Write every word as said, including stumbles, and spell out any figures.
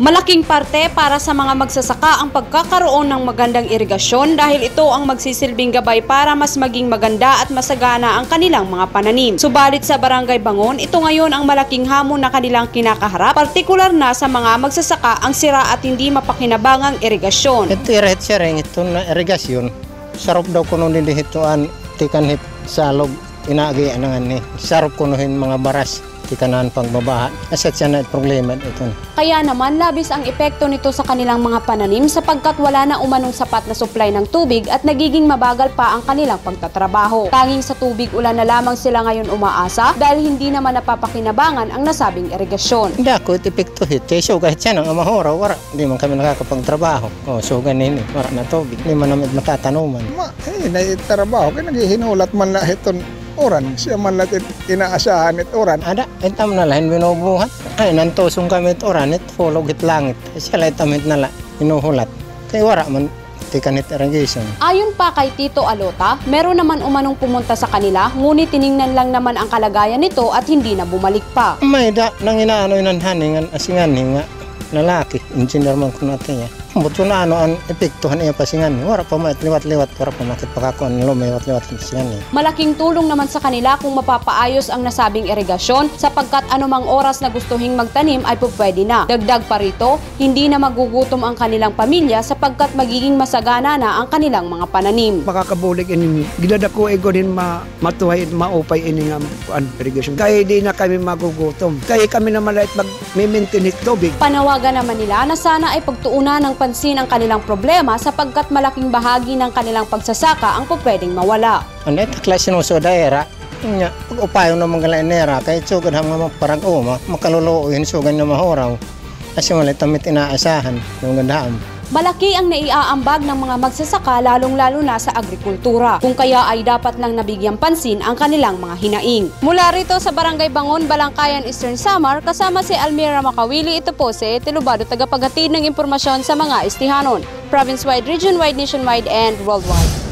Malaking parte para sa mga magsasaka ang pagkakaroon ng magandang irigasyon dahil ito ang magsisilbing gabay para mas maging maganda at masagana ang kanilang mga pananim. Subalit sa Barangay Bangon, ito ngayon ang malaking hamon na kanilang kinakaharap, partikular na sa mga magsasaka ang sira at hindi mapakinabangang irigasyon. Ito iret siya rin, ito na irigasyon. Sarap daw kuno din dihituan, tikanhit salog, inagi anangan ni. Sarap kunuhin mga baras. Tikanan pagbabaha. Asat siya na problema ito. Kaya naman labis ang epekto nito sa kanilang mga pananim sapagkat wala na umanong sapat na supply ng tubig at nagiging mabagal pa ang kanilang pagtatrabaho. Tanging sa tubig ulan na lamang sila ngayon umaasa dahil hindi naman napapakinabangan ang nasabing irigasyon. Hindi ako epekto hit. Kaya so kahit siya nang amahora, wala. Hindi man kami nakakapagtrabaho. O so ganin, wala na tubig. Hindi man namin matatanuman. Ma, eh, naitrabaho. Kaya naghihinulat man na iton. Oran, siya man natin inaasahan it oran. Ada, itam na lahin binubuhat. Ay, nantosong kami it oran, it follow it langit. Siya lang itamit na la, inuhulat. Kaya wala man, tikanit irrigation. Ayon pa kay Tito Alota, meron naman umanong pumunta sa kanila, ngunit tiningnan lang naman ang kalagayan nito at hindi na bumalik pa. May da, nang inaano yun ang haningan, asingan nga, lalaki, engineer man ko natin niya. Buto na ano ang epektuhan niya pasingan. Wala pa mait liwat-liwat para pa makipakakuan nilo may liwat-liwat pasingan niya. Malaking tulong naman sa kanila kung mapapaayos ang nasabing irigasyon sapagkat anumang oras na gustuhing magtanim ay pupwede na. Dagdag pa rito, hindi na magugutom ang kanilang pamilya sapagkat magiging masagana na ang kanilang mga pananim. Makakabulig ini gidadako ego din ma matuhay maupay ini nga an irrigation. Kaya di na kami magugutom. Kaya kami na malait mag maintain tubig. Panawagan naman nila na sana ay pagtuunan ng pansin ang kanilang problema sapagkat malaking bahagi ng kanilang pagsasaka ang pupwedeng mawala. Ano ito klase ng sodaera? Nya, pag upayo ng mga lainera, kahit sugad ang mga parang uma, makaluluoyin sugan na mahoraw. Kasi wala tamit inaasahan yung gandaan. Malaki ang naiaambag ng mga magsasaka lalong-lalo na sa agrikultura. Kung kaya ay dapat lang nabigyang pansin ang kanilang mga hinaing. Mula rito sa Barangay Bangon, Balangkayan, Eastern Samar, kasama si Almira Makawili, ito po si Tilubado, tagapaghatid ng impormasyon sa mga istihanon. Province-wide, region-wide, nationwide, and worldwide.